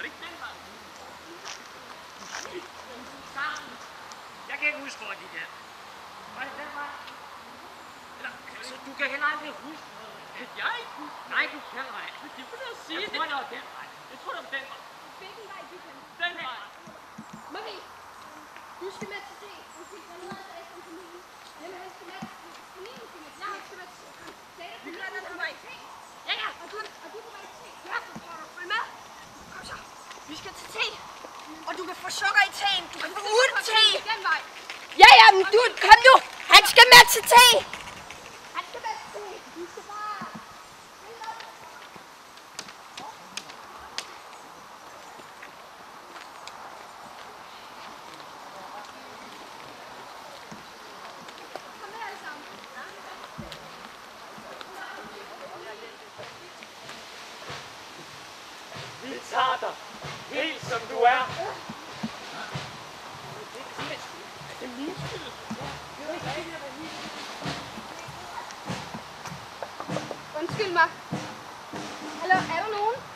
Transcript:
det ikke den vej? Jeg kan ikke huske, hvor de der. Var det den vej? Eller, altså, du kan heller aldrig huske noget. Jeg ikke huske? Nej, du kan ej. Det må du sige. Jeg tror, det var den vej. Jeg tror, det var den vej. Hvilken vej du kan? Den vej. Marie, du skal med til det. Du skal med til det som familie. Jamen, han skal med til familien. Nej, han skal med til det. Vi gør den her vej. Ja, ja. Og du er på vej til te. Ja, så får du følge med. Kom så. Vi skal til te. Og du kan få sukker i teen. Du kan få uden te. Den vej. Ja, ja, men du, kom nu. Han skal med til te. Han skal med til te. Du skal bare... Kom med alle sammen. Vi tager dig. Helt som du er. Det er min skyld. Undskyld mig. Hallo, er der nogen?